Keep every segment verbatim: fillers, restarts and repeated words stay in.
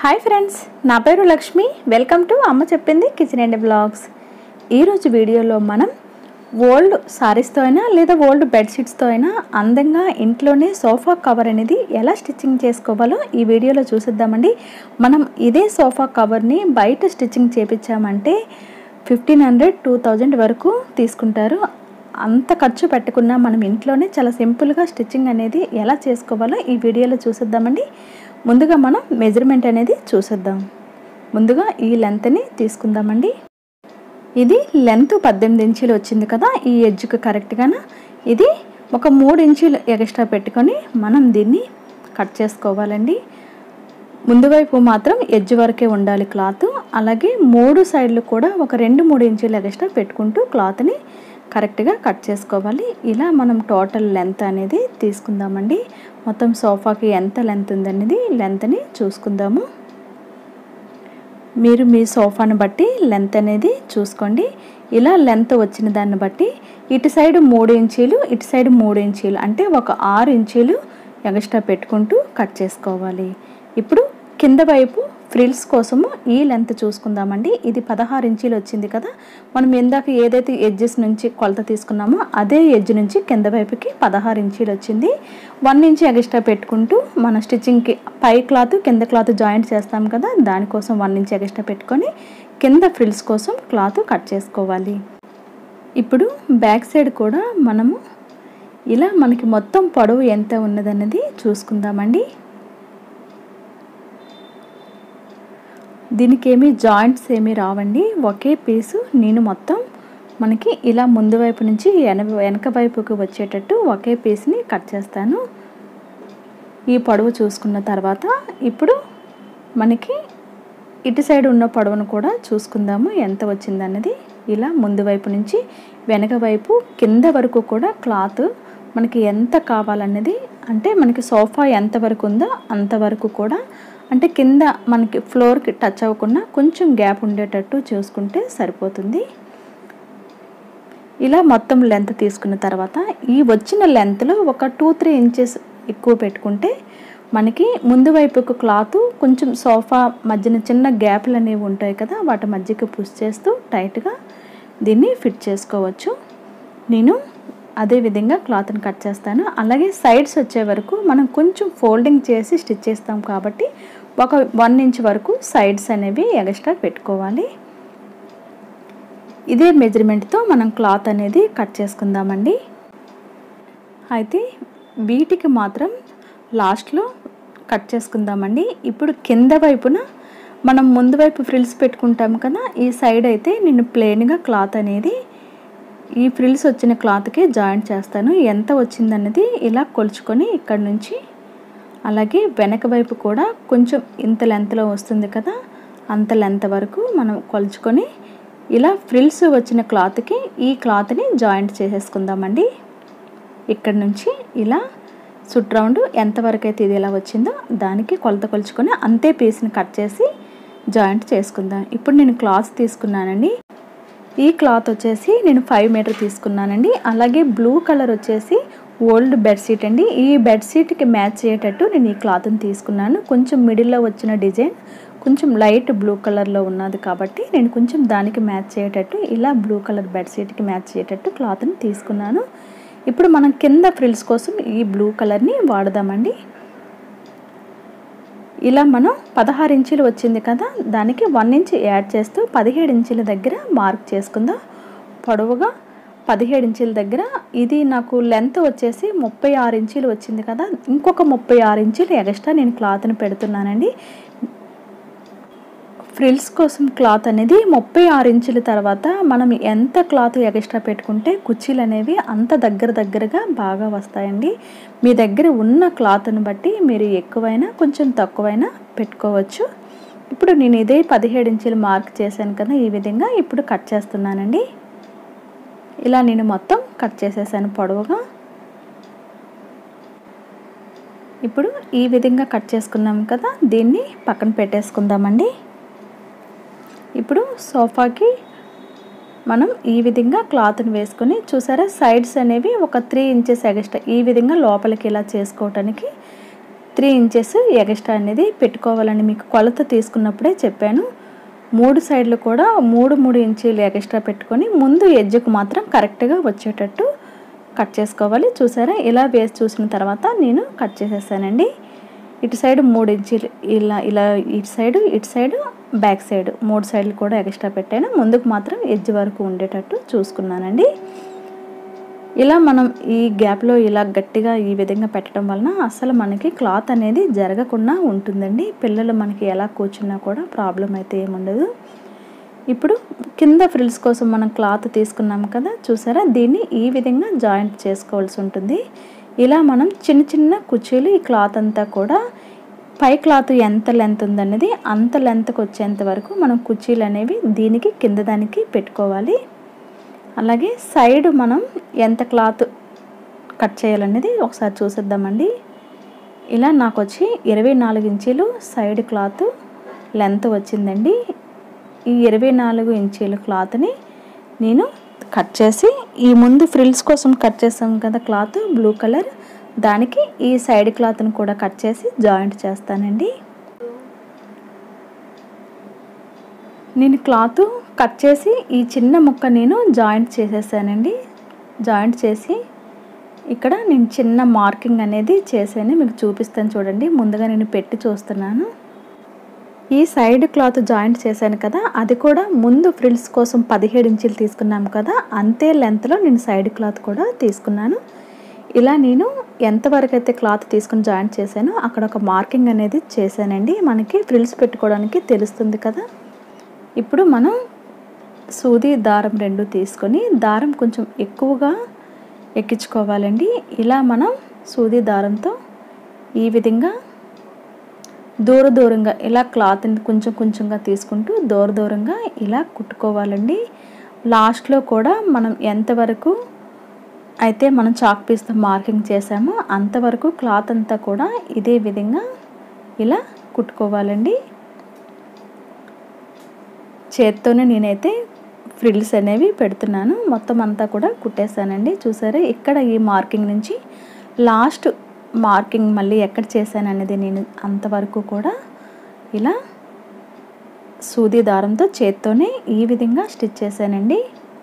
Hi friends, నా పేరు Lakshmi. Welcome to అమ్మ చెప్పింది కిచెన్ అండ్ బ్లాగ్స్. ఈరోజు వీడియోలో మనం ఓల్డ్ సారీస్తో అయినా లేదా ఓల్డ్ బెడ్షీట్స్తో అయినా అందంగా ఇంట్లోనే సోఫా కవర్ అనేది ఎలా స్టిచ్చింగ్ చేసుకోవాలో ఈ వీడియోలో చూసిద్దామండి. మనం ఇదే సోఫా కవర్ని బయట స్టిచ్చింగ్ చేపించామంటే ఫిఫ్టీన్ హండ్రెడ్ టూ థౌజండ్ వరకు తీసుకుంటారు. అంత ఖర్చు పెట్టుకున్నా మనం ఇంట్లోనే చాలా సింపుల్గా స్టిచ్చింగ్ అనేది ఎలా చేసుకోవాలో ఈ వీడియోలో చూసిద్దామండి. ముందుగా మనం మెజర్మెంట్ అనేది చూసేద్దాం. ముందుగా ఈ లెంత్ని తీసుకుందామండి. ఇది లెంత్ పద్దెనిమిది ఇంచీలు వచ్చింది కదా, ఈ ఎడ్జ్కి కరెక్ట్గాన ఇది ఒక మూడు ఇంచీలు ఎక్స్ట్రా పెట్టుకొని మనం దీన్ని కట్ చేసుకోవాలండి. ముందు వైపు మాత్రం ఎడ్జ్ వరకే ఉండాలి క్లాత్. అలాగే మూడు సైడ్లు కూడా ఒక రెండు మూడు ఇంచీలు ఎక్స్ట్రా పెట్టుకుంటూ క్లాత్ని కరెక్ట్గా కట్ చేసుకోవాలి. ఇలా మనం టోటల్ లెంత్ అనేది తీసుకుందామండి. మొత్తం సోఫాకి ఎంత లెంత్ ఉందనేది లెంత్ని చూసుకుందాము. మీరు మీ సోఫాని బట్టి లెంత్ అనేది చూసుకోండి. ఇలా లెంత్ వచ్చిన దాన్ని బట్టి ఇటు సైడ్ మూడు ఇంచీలు ఇటు సైడ్ మూడు ఇంచీలు అంటే ఒక ఆరు ఇంచీలు ఎక్స్ట్రా పెట్టుకుంటూ కట్ చేసుకోవాలి. ఇప్పుడు కింద వైపు ఫ్రిల్స్ కోసము ఈ లెంత్ చూసుకుందామండి. ఇది పదహారు ఇంచీలు వచ్చింది కదా, మనం ఇందాక ఏదైతే ఎడ్జెస్ నుంచి కొలత తీసుకున్నామో అదే ఎడ్జ్ నుంచి కింద వైపుకి పదహారు ఇంచీలు వచ్చింది. వన్ ఇంచ్ ఎక్స్ట్రా పెట్టుకుంటూ మన స్టిచ్చింగ్కి పై క్లాత్ కింద క్లాత్ జాయింట్ చేస్తాం కదా, దానికోసం వన్ ఇంచ్ ఎక్స్ట్రా పెట్టుకొని కింద ఫ్రిల్స్ కోసం క్లాత్ కట్ చేసుకోవాలి. ఇప్పుడు బ్యాక్ సైడ్ కూడా మనము ఇలా మనకి మొత్తం పొడవు ఎంత ఉన్నదన్నది చూసుకుందామండి. దీనికి ఏమీ జాయింట్స్ ఏమీ రావండి, ఒకే పీసు నేను మొత్తం మనకి ఇలా ముందు వైపు నుంచి వెన వెనక వైపుకి వచ్చేటట్టు ఒకే పీస్ని కట్ చేస్తాను. ఈ పొడవు చూసుకున్న తర్వాత ఇప్పుడు మనకి ఇటు సైడ్ ఉన్న పొడవును కూడా చూసుకుందాము ఎంత వచ్చిందన్నది. ఇలా ముందు వైపు నుంచి వెనక వైపు కింద వరకు కూడా క్లాత్ మనకి ఎంత కావాలన్నది, అంటే మనకి సోఫా ఎంతవరకు ఉందో అంతవరకు కూడా, అంటే కింద మనకి ఫ్లోర్కి టచ్ అవ్వకుండా కొంచెం గ్యాప్ ఉండేటట్టు చూసుకుంటే సరిపోతుంది. ఇలా మొత్తం లెంత్ తీసుకున్న తర్వాత ఈ వచ్చిన లెంత్లో ఒక టూ త్రీ ఇంచెస్ ఎక్కువ పెట్టుకుంటే మనకి ముందు వైపుకు క్లాత్ కొంచెం సోఫా మధ్యన చిన్న గ్యాప్లు అనేవి ఉంటాయి కదా, వాటి మధ్యకి పుష్ చేస్తూ టైట్గా దీన్ని ఫిట్ చేసుకోవచ్చు. నేను అదే విధంగా క్లాత్ని కట్ చేస్తాను. అలాగే సైడ్స్ వచ్చే వరకు మనం కొంచెం ఫోల్డింగ్ చేసి స్టిచ్ చేస్తాం కాబట్టి ఒక వన్ ఇంచ్ వరకు సైడ్స్ అనేవి ఎక్స్ట్రా పెట్టుకోవాలి. ఇదే మెజర్మెంట్తో మనం క్లాత్ అనేది కట్ చేసుకుందామండి. అయితే వీటికి మాత్రం లాస్ట్లో కట్ చేసుకుందామండి. ఇప్పుడు కింద వైపున మనం ముందు వైపు ఫ్రిల్స్ పెట్టుకుంటాం కదా, ఈ సైడ్ అయితే నేను ప్లెయిన్గా క్లాత్ అనేది ఈ ఫ్రిల్స్ వచ్చిన క్లాత్కి జాయింట్ చేస్తాను. ఎంత వచ్చిందన్నది ఇలా కొలుచుకొని ఇక్కడ నుంచి, అలాగే వెనక వైపు కూడా కొంచెం ఇంత లెంత్లో వస్తుంది కదా, అంత లెంత్ వరకు మనం కొలుచుకొని ఇలా ఫ్రిల్స్ వచ్చిన క్లాత్కి ఈ క్లాత్ని జాయింట్ చేసేసుకుందామండి. ఇక్కడ నుంచి ఇలా సుట్ రౌండ్ ఎంతవరకు అయితే ఇది ఎలా వచ్చిందో దానికి కొలత కొలుచుకొని అంతే పీస్ని కట్ చేసి జాయింట్ చేసుకుందాం. ఇప్పుడు నేను క్లాత్ తీసుకున్నానండి. ఈ క్లాత్ వచ్చేసి నేను ఫైవ్ మీటర్ తీసుకున్నానండి. అలాగే బ్లూ కలర్ వచ్చేసి ఓల్డ్ బెడ్షీట్ అండి. ఈ బెడ్షీట్కి మ్యాచ్ అయ్యేటట్టు నేను ఈ క్లాత్ని తీసుకున్నాను. కొంచెం మిడిల్లో వచ్చిన డిజైన్ కొంచెం లైట్ బ్లూ కలర్లో ఉన్నది కాబట్టి నేను కొంచెం దానికి మ్యాచ్ అయ్యేటట్టు ఇలా బ్లూ కలర్ బెడ్షీట్కి మ్యాచ్ అయ్యేటట్టు క్లాత్ని తీసుకున్నాను. ఇప్పుడు మనం కింద ఫ్రిల్స్ కోసం ఈ బ్లూ కలర్ని వాడదామండి. ఇలా మనం పదహారు ఇంచీలు వచ్చింది కదా, దానికి వన్ ఇంచ్ యాడ్ చేస్తూ పదిహేడు ఇంచీల దగ్గర మార్క్ చేసుకుందాం. పొడవుగా పదిహేడు ఇంచీల దగ్గర ఇది నాకు లెంత్ వచ్చేసి ముప్పై ఆరు ఇంచీలు వచ్చింది కదా, ఇంకొక ముప్పై ఆరు ఇంచీలు ఎక్స్ట్రా నేను క్లాత్ని పెడుతున్నానండి. ఫ్రిల్స్ కోసం క్లాత్ అనేది ముప్పై ఆరు ఇంచుల తర్వాత మనం ఎంత క్లాత్ ఎక్స్ట్రా పెట్టుకుంటే కుర్చీలు అనేవి అంత దగ్గర దగ్గరగా బాగా వస్తాయండి. మీ దగ్గర ఉన్న క్లాత్ని బట్టి మీరు ఎక్కువైనా కొంచెం తక్కువైనా పెట్టుకోవచ్చు. ఇప్పుడు నేను ఇదే పదిహేడు ఇంచులు మార్క్ చేశాను కదా, ఈ విధంగా ఇప్పుడు కట్ చేస్తున్నానండి. ఇలా నేను మొత్తం కట్ చేసేసాను పొడవుగా. ఇప్పుడు ఈ విధంగా కట్ చేసుకున్నాం కదా, దీన్ని పక్కన పెట్టేసుకుందామండి. ఇప్పుడు సోఫాకి మనం ఈ విధంగా క్లాత్ని వేసుకొని చూసారా, సైడ్స్ అనేవి ఒక త్రీ ఇంచెస్ ఎక్స్ట్రా ఈ విధంగా లోపలికి ఇలా చేసుకోవటానికి త్రీ ఇంచెస్ ఎక్స్ట్రా అనేది పెట్టుకోవాలని మీకు కొలత తీసుకున్నప్పుడే చెప్పాను. మూడు సైడ్లు కూడా మూడు మూడు ఇంచీలు ఎక్స్ట్రా పెట్టుకొని ముందు ఎడ్జ్కు మాత్రం కరెక్ట్గా వచ్చేటట్టు కట్ చేసుకోవాలి. చూసారా, ఇలా వేసి చూసిన తర్వాత నేను కట్ చేసేసానండి. ఇటు సైడ్ మూడు ఇంచీలు ఇలా ఇలా ఇటు సైడు ఇటు సైడు బ్యాక్ సైడ్ మూడు సైడ్లు కూడా ఎక్స్ట్రా పెట్టాను. ముందుకు మాత్రం ఎడ్జ్ వరకు ఉండేటట్టు చూసుకున్నానండి. ఇలా మనం ఈ గ్యాప్లో ఇలా గట్టిగా ఈ విధంగా పెట్టడం వలన అసలు మనకి క్లాత్ అనేది జరగకుండా ఉంటుందండి. పిల్లలు మనకి ఎలా కూర్చున్నా కూడా ప్రాబ్లం అయితే ఏముండదు. ఇప్పుడు కింద ఫ్రిల్స్ కోసం మనం క్లాత్ తీసుకున్నాం కదా, చూసారా, దీన్ని ఈ విధంగా జాయింట్ చేసుకోవాల్సి ఉంటుంది. ఇలా మనం చిన్న చిన్న కుర్చీలు ఈ క్లాత్ అంతా కూడా పై క్లాత్ ఎంత లెంత్ ఉందనేది అంత లెంత్కి వచ్చేంత వరకు మనం కుర్చీలు అనేవి దీనికి కింద దానికి పెట్టుకోవాలి. అలాగే సైడ్ మనం ఎంత క్లాత్ కట్ చేయాలనేది ఒకసారి చూసేద్దామండి. ఇలా నాకు వచ్చి ఇరవై నాలుగు ఇంచీలు సైడ్ క్లాత్ లెంత్ వచ్చిందండి. ఈ ఇరవై నాలుగు ఇంచీల క్లాత్ని నేను కట్ చేసి ఈ ముందు ఫ్రిల్స్ కోసం కట్ చేసాం కదా క్లాత్ బ్లూ కలర్, దానికి ఈ సైడ్ క్లాత్ని కూడా కట్ చేసి జాయింట్ చేస్తానండి. నేను క్లాత్ కట్ చేసి ఈ చిన్న ముక్క నేను జాయింట్ చేసేసానండి. జాయింట్ చేసి ఇక్కడ నేను చిన్న మార్కింగ్ అనేది చేశాను, మీకు చూపిస్తాను చూడండి. ముందుగా నేను పెట్టి చూస్తున్నాను. ఈ సైడ్ క్లాత్ జాయింట్ చేశాను కదా, అది కూడా ముందు ఫ్రిల్స్ కోసం పదిహేడు ఇంచులు తీసుకున్నాం కదా, అంతే లెంత్లో నేను సైడ్ క్లాత్ కూడా తీసుకున్నాను. ఇలా నేను ఎంతవరకు అయితే క్లాత్ తీసుకుని జాయింట్ చేశానో అక్కడ ఒక మార్కింగ్ అనేది చేశానండి. మనకి ఫ్రిల్స్ పెట్టుకోవడానికి తెలుస్తుంది కదా. ఇప్పుడు మనం సూది దారం రెండు తీసుకొని దారం కొంచెం ఎక్కువగా ఎక్కించుకోవాలండి. ఇలా మనం సూది దారంతో ఈ విధంగా దూర దూరంగా ఇలా క్లాత్ని కొంచెం కొంచెంగా తీసుకుంటూ దూర దూరంగా ఇలా కుట్టుకోవాలండి. లాస్ట్లో కూడా మనం ఎంతవరకు అయితే మనం చాక్ పీస్తో మార్కింగ్ చేసామో అంతవరకు క్లాత్ అంతా కూడా ఇదే విధంగా ఇలా కుట్టుకోవాలండి. చేత్తోనే నేనైతే ఫ్రిల్స్ అనేవి పెడుతున్నాను. మొత్తం అంతా కూడా కుట్టేశానండి. చూసారా, ఇక్కడ ఈ మార్కింగ్ నుంచి లాస్ట్ మార్కింగ్ మళ్ళీ ఎక్కడ చేశాను అనేది నేను అంతవరకు కూడా ఇలా సూది దారంతో చేత్తోనే ఈ విధంగా స్టిచ్ చేశానండి.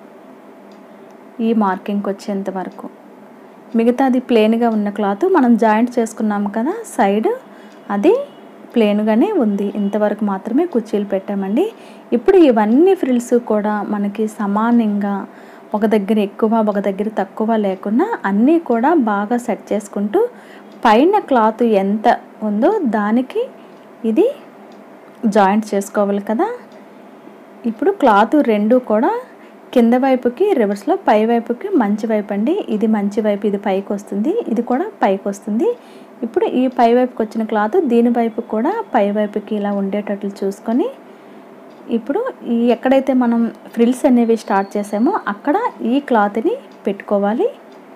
ఈ మార్కింగ్కి వచ్చేంత వరకు మిగతాది ప్లెయిన్గా ఉన్న క్లాత్ మనం జాయింట్ చేసుకున్నాం కదా సైడ్, అది ప్లెయిన్గానే ఉంది. ఇంతవరకు మాత్రమే కుర్చీలు పెట్టామండి. ఇప్పుడు ఇవన్నీ ఫ్రిల్స్ కూడా మనకి సమానంగా ఒక దగ్గర ఎక్కువ ఒక దగ్గర తక్కువ లేకుండా అన్నీ కూడా బాగా సెట్ చేసుకుంటూ పైన క్లాత్ ఎంత ఉందో దానికి ఇది జాయింట్ చేసుకోవాలి కదా. ఇప్పుడు క్లాత్ రెండు కూడా కింద వైపుకి రివర్స్లో పై వైపుకి మంచి వైపు అండి. ఇది మంచి వైపు, ఇది పైకి వస్తుంది, ఇది కూడా పైకి వస్తుంది. ఇప్పుడు ఈ పై వైపుకి వచ్చిన క్లాత్ దీని వైపు కూడా పై వైపుకి ఇలా ఉండేటట్లు చూసుకొని ఇప్పుడు ఈ ఎక్కడైతే మనం ఫ్రిల్స్ అనేవి స్టార్ట్ చేసామో అక్కడ ఈ క్లాత్ని పెట్టుకోవాలి.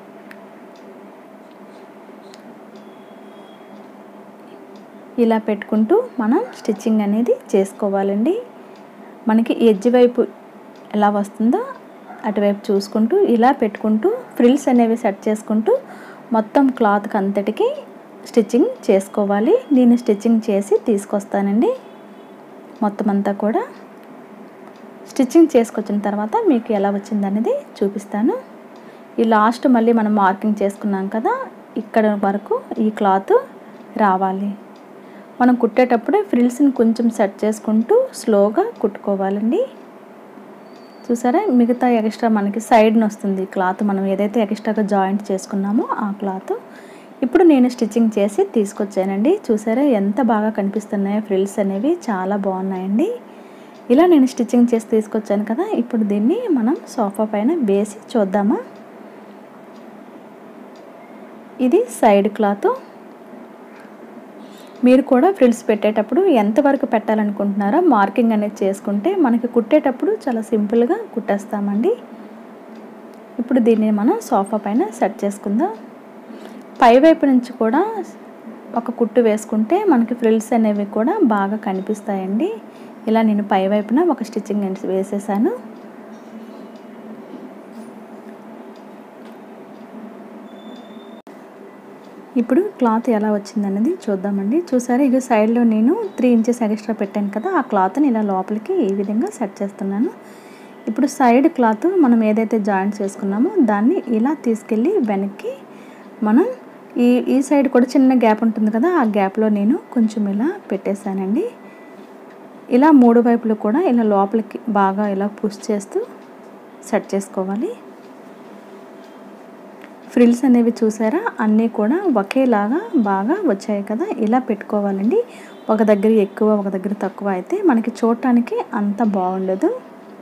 ఇలా పెట్టుకుంటూ మనం స్టిచ్చింగ్ అనేది చేసుకోవాలండి. మనకి ఎడ్జ్ వైపు ఎలా వస్తుందో అటువైపు చూసుకుంటూ ఇలా పెట్టుకుంటూ ఫ్రిల్స్ అనేవి సెట్ చేసుకుంటూ మొత్తం క్లాత్కి అంతటికి స్టిచ్చింగ్ చేసుకోవాలి. నేను స్టిచ్చింగ్ చేసి తీసుకొస్తానండి. మొత్తం అంతా కూడా స్టిచ్చింగ్ చేసుకొచ్చిన తర్వాత మీకు ఎలా వచ్చిందనేది చూపిస్తాను. ఈ లాస్ట్ మళ్ళీ మనం మార్కింగ్ చేసుకున్నాం కదా, ఇక్కడ వరకు ఈ క్లాత్ రావాలి. మనం కుట్టేటప్పుడే ఫ్రిల్స్ని కొంచెం సెట్ చేసుకుంటూ స్లోగా కుట్టుకోవాలండి. చూసారా, మిగతా ఎక్స్ట్రా మనకి సైడ్ని వస్తుంది క్లాత్, మనం ఏదైతే ఎక్స్ట్రాగా జాయింట్ చేసుకున్నామో ఆ క్లాత్. ఇప్పుడు నేను స్టిచ్చింగ్ చేసి తీసుకొచ్చానండి. చూసారా ఎంత బాగా కనిపిస్తున్నాయో ఫ్రిల్స్ అనేవి, చాలా బాగున్నాయండి. ఇలా నేను స్టిచ్చింగ్ చేసి తీసుకొచ్చాను కదా. ఇప్పుడు దీన్ని మనం సోఫా పైన వేసి చూద్దామా. ఇది సైడ్ క్లాత్. మీరు కూడా ఫ్రిల్స్ పెట్టేటప్పుడు ఎంతవరకు పెట్టాలనుకుంటున్నారో మార్కింగ్ అనేది చేసుకుంటే మనకి కుట్టేటప్పుడు చాలా సింపుల్గా కుట్టేస్తామండి. ఇప్పుడు దీన్ని మనం సోఫా పైన సెట్ చేసుకుందాం. పై వైపు నుంచి కూడా ఒక కుట్టు వేసుకుంటే మనకి ఫ్రిల్స్ అనేవి కూడా బాగా కనిపిస్తాయండి. ఇలా నేను పై వైపున ఒక స్టిచ్చింగ్ వేసేసాను. ఇప్పుడు క్లాత్ ఎలా వచ్చిందనేది చూద్దామండి. చూసారా ఇక సైడ్లో నేను త్రీ ఇంచెస్ ఎక్స్ట్రా పెట్టాను కదా, ఆ క్లాత్ని ఇలా లోపలికి ఈ విధంగా సెట్ చేస్తున్నాను. ఇప్పుడు సైడ్ క్లాత్ మనం ఏదైతే జాయింట్ చేసుకున్నామో దాన్ని ఇలా తీసుకెళ్ళి వెనక్కి మనం ఈ ఈ సైడ్ కూడా చిన్న గ్యాప్ ఉంటుంది కదా, ఆ గ్యాప్లో నేను కొంచెం ఇలా పెట్టేశానండి. ఇలా మూడు వైపులు కూడా ఇలా లోపలికి బాగా ఇలా పుష్ చేస్తూ సెట్ చేసుకోవాలి. ఫ్రిల్స్ అనేవి చూసారా అన్నీ కూడా ఒకేలాగా బాగా వచ్చాయి కదా, ఇలా పెట్టుకోవాలండి. ఒక దగ్గర ఎక్కువ ఒక దగ్గర తక్కువ అయితే మనకి చూడటానికి అంత బాగుండదు.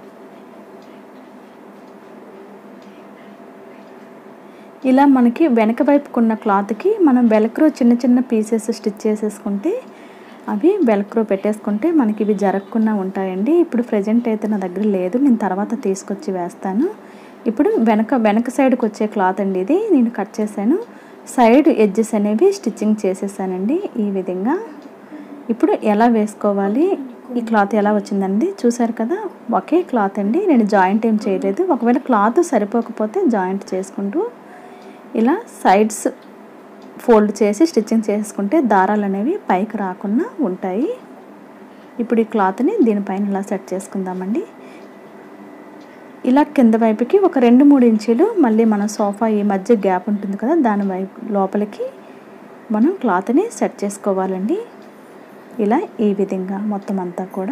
ఇలా మనకి వెనక వైపుకున్న క్లాత్కి మనం వెల్క్రో చిన్న చిన్న పీసెస్ స్టిచ్ చేసేసుకుంటే అవి వెల్క్రో పెట్టేసుకుంటే మనకి ఇవి జరగకుండా ఉంటాయండి. ఇప్పుడు ప్రజెంట్ అయితే నా దగ్గర లేదు, నేను తర్వాత తీసుకొచ్చి వేస్తాను. ఇప్పుడు వెనక వెనక సైడ్కి వచ్చే క్లాత్ అండి ఇది, నేను కట్ చేశాను. సైడ్ ఎడ్జెస్ అనేవి స్టిచ్చింగ్ చేసేసానండి ఈ విధంగా. ఇప్పుడు ఎలా వేసుకోవాలి, ఈ క్లాత్ ఎలా వచ్చిందండి చూసారు కదా, ఒకే క్లాత్ అండి, నేను జాయింట్ ఏం చేయలేదు. ఒకవేళ క్లాత్ సరిపోకపోతే జాయింట్ చేసుకుంటూ ఇలా సైడ్స్ ఫోల్డ్ చేసి స్టిచ్చింగ్ చేసుకుంటే దారాలు అనేవి పైకి రాకుండా ఉంటాయి. ఇప్పుడు ఈ క్లాత్ని దీనిపైన ఇలా సెట్ చేసుకుందామండి. ఇలా కింద వైపుకి ఒక రెండు మూడు ఇంచులు మళ్ళీ మన సోఫా ఈ మధ్య గ్యాప్ ఉంటుంది కదా, దాని వైపు లోపలికి మనం క్లాత్ని సెట్ చేసుకోవాలండి. ఇలా ఈ విధంగా మొత్తం అంతా కూడా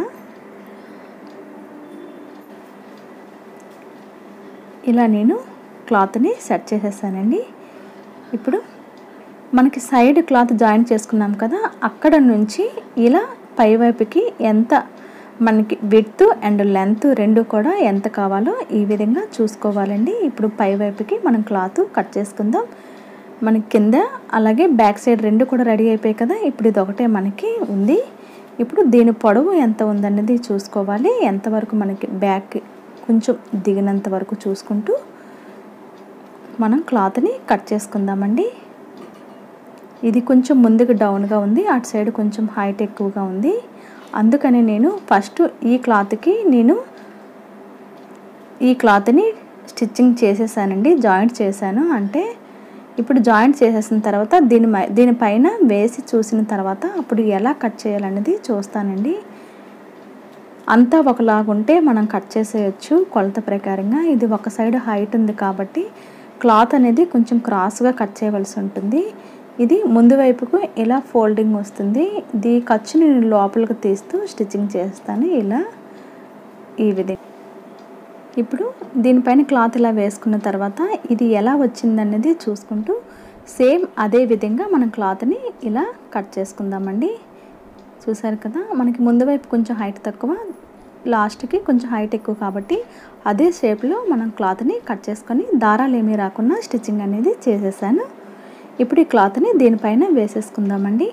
ఇలా నేను క్లాత్ని సెట్ చేసేసానండి. ఇప్పుడు మనకి సైడ్ క్లాత్ జాయింట్ చేసుకున్నాం కదా, అక్కడ నుంచి ఇలా పై వైపుకి ఎంత మనకి విడ్త్ అండ్ లెంత్ రెండు కూడా ఎంత కావాలో ఈ విధంగా చూసుకోవాలండి. ఇప్పుడు పై వైపుకి మనం క్లాత్ కట్ చేసుకుందాం. మనకి కింద అలాగే బ్యాక్ సైడ్ రెండు కూడా రెడీ అయిపోయాయి కదా, ఇప్పుడు ఇది ఒకటే మనకి ఉంది. ఇప్పుడు దీని పొడవు ఎంత ఉందనేది చూసుకోవాలి. ఎంతవరకు మనకి బ్యాక్ కొంచెం దిగినంత వరకు చూసుకుంటూ మనం క్లాత్ని కట్ చేసుకుందామండి. ఇది కొంచెం ముందుకు డౌన్గా ఉంది, అటు సైడ్ కొంచెం హైట్ ఎక్కువగా ఉంది. అందుకని నేను ఫస్ట్ ఈ క్లాత్కి నేను ఈ క్లాత్ని స్టిచ్చింగ్ చేసేసానండి, జాయింట్ చేశాను. అంటే ఇప్పుడు జాయింట్ చేసేసిన తర్వాత దీని దీనిపైన వేసి చూసిన తర్వాత అప్పుడు ఎలా కట్ చేయాలనేది చూస్తానండి. అంతా ఒకలాగుంటే మనం కట్ చేసేయచ్చు కొలత ప్రకారంగా. ఇది ఒక సైడ్ హైట్ ఉంది కాబట్టి క్లాత్ అనేది కొంచెం క్రాస్గా కట్ చేయవలసి ఉంటుంది. ఇది ముందు వైపుకు ఇలా ఫోల్డింగ్ వస్తుంది. ఇది ఖర్చుని నేను లోపలికి తీస్తూ స్టిచ్చింగ్ చేస్తాను ఇలా ఈ విధంగా. ఇప్పుడు దీనిపైన క్లాత్ ఇలా వేసుకున్న తర్వాత ఇది ఎలా వచ్చిందనేది చూసుకుంటూ సేమ్ అదే విధంగా మనం క్లాత్ని ఇలా కట్ చేసుకుందామండి. చూసారు కదా, మనకి ముందు వైపు కొంచెం హైట్ తక్కువ, లాస్ట్కి కొంచెం హైట్ ఎక్కువ కాబట్టి అదే షేప్లో మనం క్లాత్ని కట్ చేసుకొని దారాలు ఏమీ రాకుండా స్టిచ్చింగ్ అనేది చేసేసాను. ఇప్పుడు ఈ క్లాత్ని దీనిపైన వేసేసుకుందామండి.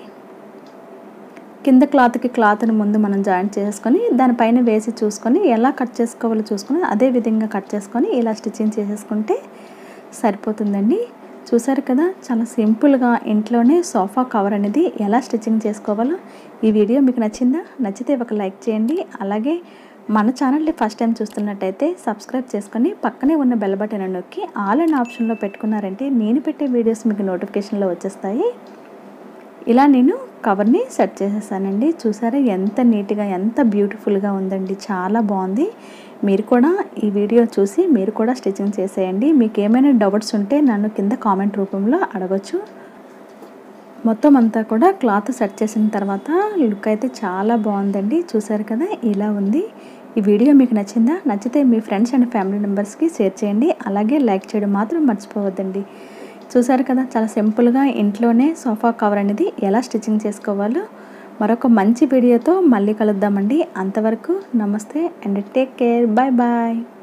కింద క్లాత్కి క్లాత్ని ముందు మనం జాయింట్ చేసుకొని దానిపైన వేసి చూసుకొని ఎలా కట్ చేసుకోవాలో చూసుకొని అదే విధంగా కట్ చేసుకొని ఇలా స్టిచ్చింగ్ చేసేసుకుంటే సరిపోతుందండి. చూసారు కదా, చాలా సింపుల్గా ఇంట్లోనే సోఫా కవర్ అనేది ఎలా స్టిచ్చింగ్ చేసుకోవాలో. ఈ వీడియో మీకు నచ్చిందా? నచ్చితే ఒక లైక్ చేయండి. అలాగే మన ఛానల్ని ఫస్ట్ టైం చూస్తున్నట్టయితే సబ్స్క్రైబ్ చేసుకొని పక్కనే ఉన్న బెల్ బటన్ నొక్కి ఆల్ అనే ఆప్షన్లో పెట్టుకున్నారంటే నేను పెట్టే వీడియోస్ మీకు నోటిఫికేషన్లో వచ్చేస్తాయి. ఇలా నేను కవర్ని సెట్ చేసేసానండి. చూసారా ఎంత నీట్గా ఎంత బ్యూటిఫుల్గా ఉందండి, చాలా బాగుంది. మీరు కూడా ఈ వీడియో చూసి మీరు కూడా స్టిచ్చింగ్ చేసేయండి. మీకు ఏమైనా డౌట్స్ ఉంటే నన్ను కింద కామెంట్ రూపంలో అడగచ్చు. మొత్తం అంతా కూడా క్లాత్ సెట్ చేసిన తర్వాత లుక్ అయితే చాలా బాగుందండి. చూసారు కదా, ఇలా ఉంది. ఈ వీడియో మీకు నచ్చిందా? నచ్చితే మీ ఫ్రెండ్స్ అండ్ ఫ్యామిలీ మెంబర్స్కి షేర్ చేయండి. అలాగే లైక్ చేయడం మాత్రం మర్చిపోవద్దండి. చూసారు కదా, చాలా సింపుల్గా ఇంట్లోనే సోఫా కవర్ అనేది ఎలా స్టిచ్చింగ్ చేసుకోవాలో మరొక మంచి వీడియోతో మళ్ళీ కలుద్దామండి. అంతవరకు నమస్తే and take care, bye bye.